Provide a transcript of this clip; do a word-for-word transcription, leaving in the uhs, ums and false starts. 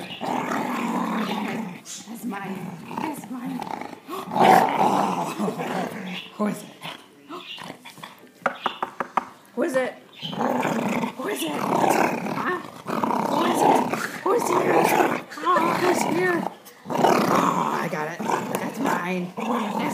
Okay, that's mine. That's mine. Who is it? Who is it? Who is it? Huh? Who is it? Who's here? Oh, who's here? Oh, I got it. That's mine.